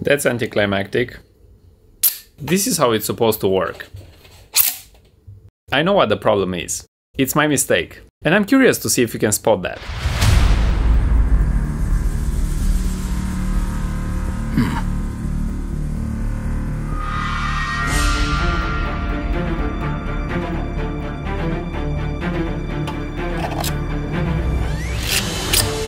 That's anticlimactic. This is how it's supposed to work. I know what the problem is. It's my mistake. And I'm curious to see if you can spot that.